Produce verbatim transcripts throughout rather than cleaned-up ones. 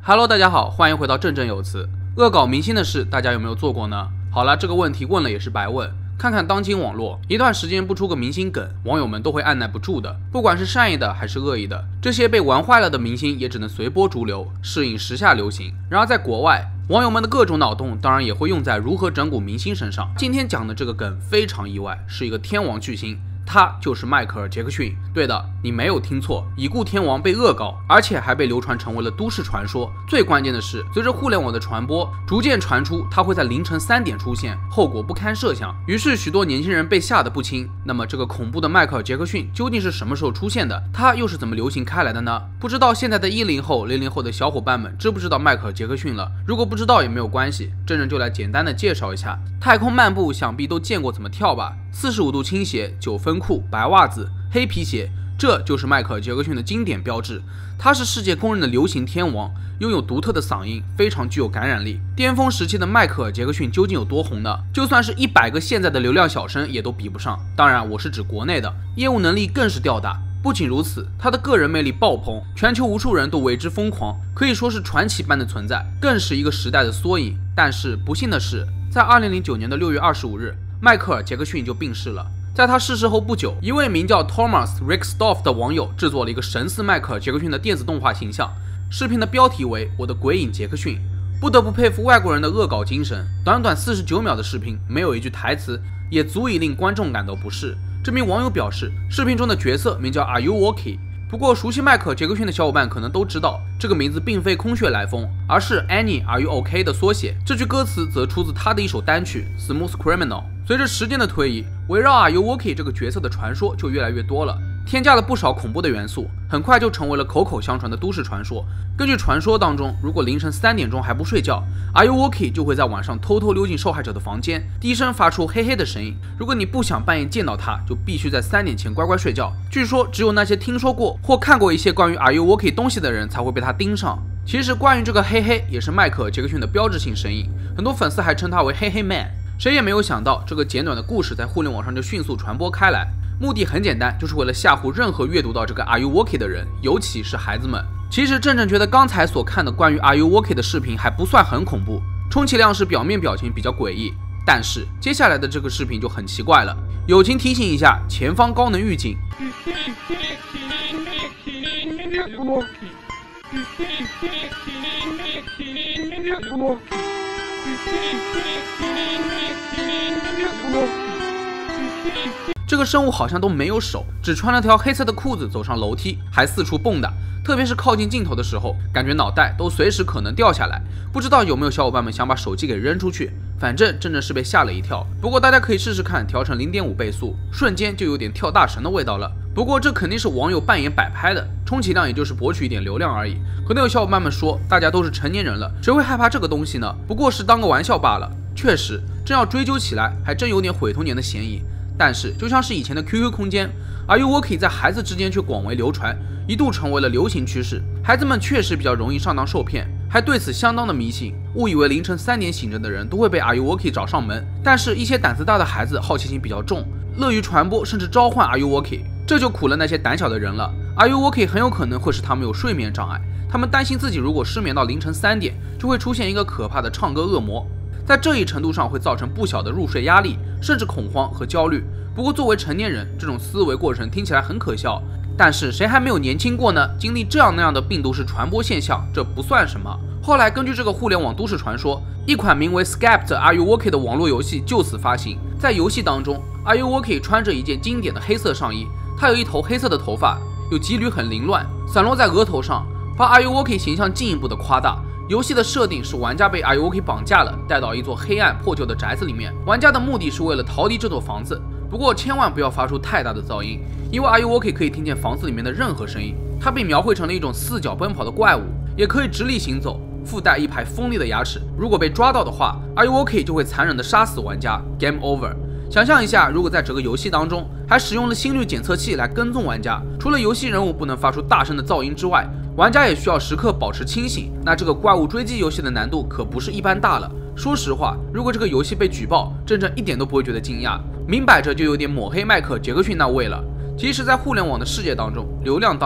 Hello， 大家好，欢迎回到振振有词。恶搞明星的事，大家有没有做过呢？好了，这个问题问了也是白问。看看当今网络，一段时间不出个明星梗，网友们都会按耐不住的。不管是善意的还是恶意的，这些被玩坏了的明星也只能随波逐流，适应时下流行。然而在国外，网友们的各种脑洞当然也会用在如何整蛊明星身上。今天讲的这个梗非常意外，是一个天王巨星。他就是迈克尔·杰克逊。对的，你没有听错，已故天王被恶搞，而且还被流传成为了都市传说。最关键的是，随着互联网的传播，逐渐传出他会在凌晨三点出现，后果不堪设想。于是许多年轻人被吓得不轻。那么这个恐怖的迈克尔·杰克逊究竟是什么时候出现的？他又是怎么流行开来的呢？不知道现在的一零后、零零后的小伙伴们知不知道迈克尔·杰克逊了？如果不知道也没有关系，振振就来简单的介绍一下。太空漫步想必都见过怎么跳吧？四十五度倾斜，九分裤，白袜子，黑皮鞋，这就是迈克尔·杰克逊的经典标志。他是世界公认的流行天王，拥有独特的嗓音，非常具有感染力。巅峰时期的迈克尔·杰克逊究竟有多红呢？就算是一百个现在的流量小生也都比不上。当然，我是指国内的，业务能力更是吊打。不仅如此，他的个人魅力爆棚，全球无数人都为之疯狂，可以说是传奇般的存在，更是一个时代的缩影。但是不幸的是，在二零零九年的六月二十五日，迈克尔·杰克逊就病逝了。在他逝世后不久，一位名叫 Thomas Rixdorf 的网友制作了一个神似迈克尔·杰克逊的电子动画形象，视频的标题为“我的鬼影杰克逊”。不得不佩服外国人的恶搞精神，短短四十九秒的视频，没有一句台词，也足以令观众感到不适。这名网友表示，视频中的角色名叫 Are You OK？ 不过熟悉迈克尔·杰克逊的小伙伴可能都知道，这个名字并非空穴来风，而是 Annie Are You OK 的缩写。这句歌词则出自他的一首单曲 Smooth Criminal。随着时间的推移，围绕 Are You OK 这个角色的传说就越来越多了，添加了不少恐怖的元素，很快就成为了口口相传的都市传说。根据传说当中，如果凌晨三点钟还不睡觉， Are You OK 就会在晚上偷偷溜进受害者的房间，低声发出嘿嘿的声音。如果你不想半夜见到他，就必须在三点前乖乖睡觉。据说只有那些听说过或看过一些关于 Are You OK 东西的人才会被他盯上。其实关于这个嘿嘿也是迈克尔·杰克逊的标志性声音，很多粉丝还称他为嘿嘿 man。谁也没有想到，这个简短的故事在互联网上就迅速传播开来。目的很简单，就是为了吓唬任何阅读到这个 Are You OK 的人，尤其是孩子们。其实振振觉得刚才所看的关于 Are You OK 的视频还不算很恐怖，充其量是表面表情比较诡异。但是接下来的这个视频就很奇怪了，友情提醒一下，前方高能预警。这个生物好像都没有手，只穿了条黑色的裤子走上楼梯，还四处蹦跶。特别是靠近镜头的时候，感觉脑袋都随时可能掉下来。不知道有没有小伙伴们想把手机给扔出去？反正真的是被吓了一跳。不过大家可以试试看，调成 零点五 倍速，瞬间就有点跳大神的味道了。不过这肯定是网友扮演摆拍的，充其量也就是博取一点流量而已。可能有小伙伴们说，大家都是成年人了，谁会害怕这个东西呢？不过是当个玩笑罢了。确实，真要追究起来，还真有点毁童年的嫌疑。但是就像是以前的 Q Q 空间， Are You OK 在孩子之间却广为流传，一度成为了流行趋势。孩子们确实比较容易上当受骗，还对此相当的迷信，误以为凌晨三点醒着的人都会被 Are You OK 找上门。但是一些胆子大的孩子好奇心比较重，乐于传播甚至召唤 Are You OK， 这就苦了那些胆小的人了。 Are You OK 很有可能会使他们有睡眠障碍，他们担心自己如果失眠到凌晨三点，就会出现一个可怕的唱歌恶魔，在这一程度上会造成不小的入睡压力，甚至恐慌和焦虑。不过作为成年人，这种思维过程听起来很可笑，但是谁还没有年轻过呢？经历这样那样的病毒式传播现象，这不算什么。后来根据这个互联网都市传说，一款名为 Scapt Are You OK 的网络游戏就此发行。在游戏当中， Are You OK 穿着一件经典的黑色上衣，他有一头黑色的头发，有几缕很凌乱散落在额头上，把 Are You OK 形象进一步的夸大。游戏的设定是玩家被 Are You OK 绑架了，带到一座黑暗破旧的宅子里面，玩家的目的是为了逃离这座房子。不过千万不要发出太大的噪音，因为 Are You OK 可以听见房子里面的任何声音。它被描绘成了一种四脚奔跑的怪物，也可以直立行走，附带一排锋利的牙齿。如果被抓到的话， Are You OK 就会残忍地杀死玩家 Game Over。 想象一下，如果在整个游戏当中还使用了心率检测器来跟踪玩家，除了游戏人物不能发出大声的噪音之外，玩家也需要时刻保持清醒，那这个怪物追击游戏的难度可不是一般大了。说实话，如果这个游戏被举报，振振一点都不会觉得惊讶，明摆着就有点抹黑迈克尔·杰克逊那味了。其实，在互联网的世界当中，流量当道，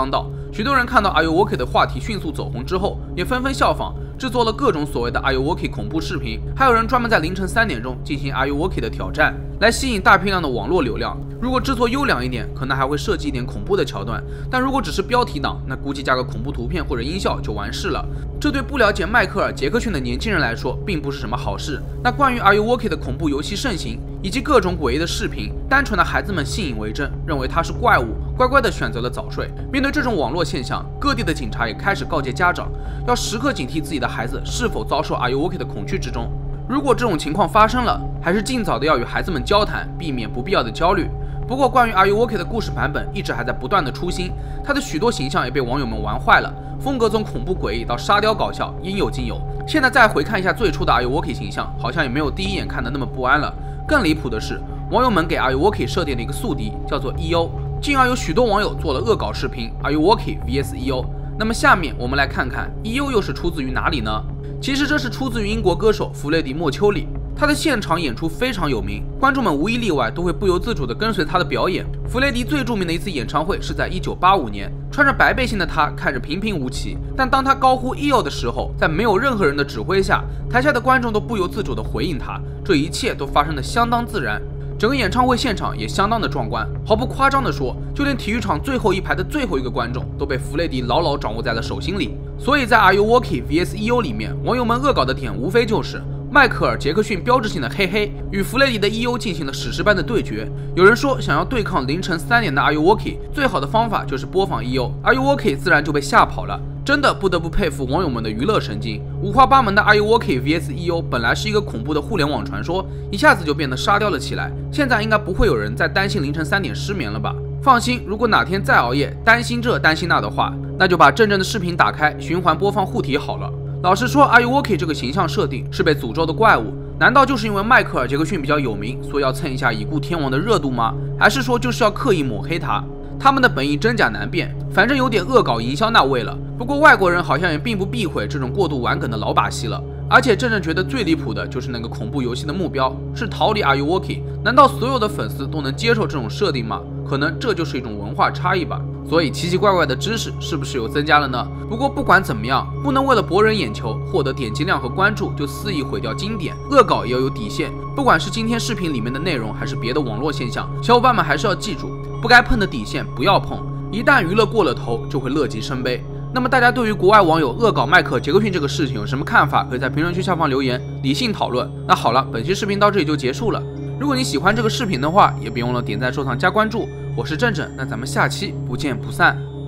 许多人看到 Are You OK 的话题迅速走红之后，也纷纷效仿，制作了各种所谓的 Are You OK 恐怖视频，还有人专门在凌晨三点钟进行 Are You OK 的挑战，来吸引大批量的网络流量。如果制作优良一点，可能还会设计一点恐怖的桥段，但如果只是标题党，那估计加个恐怖图片或者音效就完事了。这对不了解迈克尔·杰克逊的年轻人来说，并不是什么好事。那关于 Are You OK 的恐怖游戏盛行，以及各种诡异的视频，单纯的孩子们信以为真，认为它是怪物，乖乖地选择了早睡。面对这种网络现象，各地的警察也开始告诫家长，要时刻警惕自己的孩子是否遭受 Are You OK 的恐惧之中。如果这种情况发生了，还是尽早的要与孩子们交谈，避免不必要的焦虑。不过，关于 Are You OK 的故事版本一直还在不断的出新，它的许多形象也被网友们玩坏了，风格从恐怖诡异到沙雕搞笑，应有尽有。现在再回看一下最初的 Are You OK 形象，好像也没有第一眼看的那么不安了。更离谱的是，网友们给 Are You OK 设定了一个宿敌，叫做 E O， 进而有许多网友做了恶搞视频 Are You OK V S E O。那么下面我们来看看 E O 又是出自于哪里呢？其实这是出自于英国歌手弗雷迪·莫丘里。他的现场演出非常有名，观众们无一例外都会不由自主地跟随他的表演。弗雷迪最著名的一次演唱会是在一九八五年，穿着白背心的他看着平平无奇，但当他高呼 E O 的时候，在没有任何人的指挥下，台下的观众都不由自主地回应他，这一切都发生得相当自然。整个演唱会现场也相当的壮观，毫不夸张地说，就连体育场最后一排的最后一个观众都被弗雷迪牢牢掌握在了手心里。所以在 Are You OK V S E O 里面，网友们恶搞的点无非就是迈克尔·杰克逊标志性的嘿嘿与弗雷迪的 E O 进行了史诗般的对决。有人说，想要对抗凌晨三点的 Are You OK， 最好的方法就是播放 E O，Are You OK 自然就被吓跑了。真的不得不佩服网友们的娱乐神经，五花八门的 Are You OK V S E O 本来是一个恐怖的互联网传说，一下子就变得沙雕了起来。现在应该不会有人再担心凌晨三点失眠了吧？放心，如果哪天再熬夜，担心这担心那的话，那就把真正的视频打开，循环播放护体好了。老实说 ，Are You OK 这个形象设定是被诅咒的怪物，难道就是因为迈克尔·杰克逊比较有名，所以要蹭一下已故天王的热度吗？还是说就是要刻意抹黑他？他们的本意真假难辨，反正有点恶搞营销那味了。不过外国人好像也并不避讳这种过度玩梗的老把戏了。而且真正觉得最离谱的就是那个恐怖游戏的目标是逃离 Are You OK， 难道所有的粉丝都能接受这种设定吗？可能这就是一种文化差异吧。所以奇奇怪怪的知识是不是有增加了呢？不过不管怎么样，不能为了博人眼球、获得点击量和关注就肆意毁掉经典，恶搞也要有底线。不管是今天视频里面的内容，还是别的网络现象，小伙伴们还是要记住，不该碰的底线不要碰，一旦娱乐过了头，就会乐极生悲。那么大家对于国外网友恶搞迈克尔·杰克逊这个事情有什么看法？可以在评论区下方留言，理性讨论。那好了，本期视频到这里就结束了。如果你喜欢这个视频的话，也别忘了点赞、收藏、加关注。我是正正，那咱们下期不见不散。